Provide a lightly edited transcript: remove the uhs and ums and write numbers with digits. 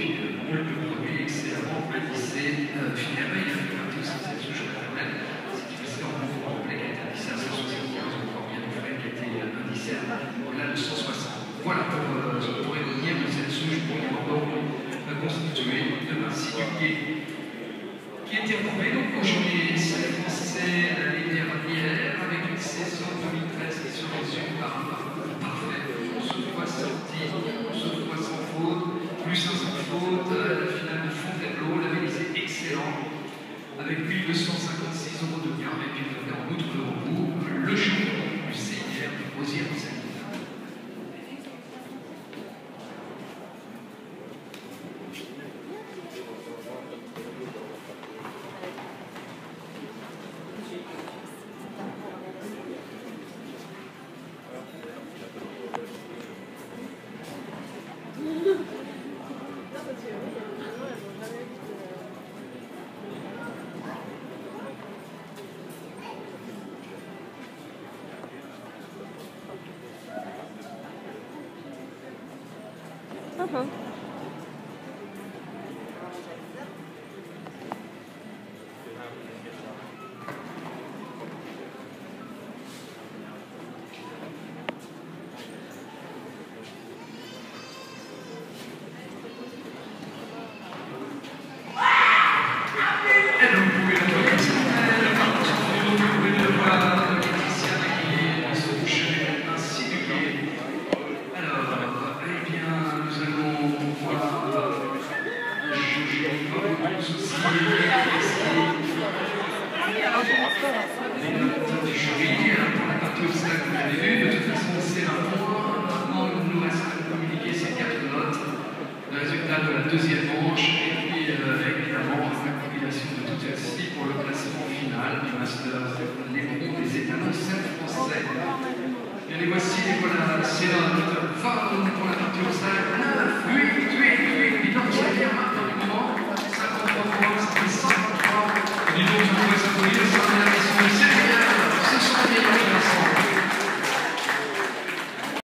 puis le produit excellemment lissé. Finalement, il a fait partie aussi de cette souche maternelle. C'est lissé en mouvement complet qui a été lissé à 175, encore bien frais, qui a été indissé au-delà de 160. Voilà pour revenir de cette souche pour les Bordeaux constituée de Vinci Duquier, qui a été retrouvée donc aujourd'hui c'est français l'année dernière avec une saison 2013 qui se résume par un parcours parfait. 11 fois sorti, 11 fois sans faute, plus 500 fautes, la finale de Fontainebleau, la Vélisée excellent, avec 1256 € de gain, et puis vous avez en outre devant vous le champion du CIR du Rosier-Roussel. Deuxième manche, et puis évidemment la compilation de tout ceci pour le classement final du Master Léon des étalons 7 français. Et les voici, les voilà, c'est notre favori pour la partie au 5, 9, 8, 8, 8, bidon, ça vient maintenant du moment, 53 points, ça fait 153, et du coup, je pourrais s'appuyer sur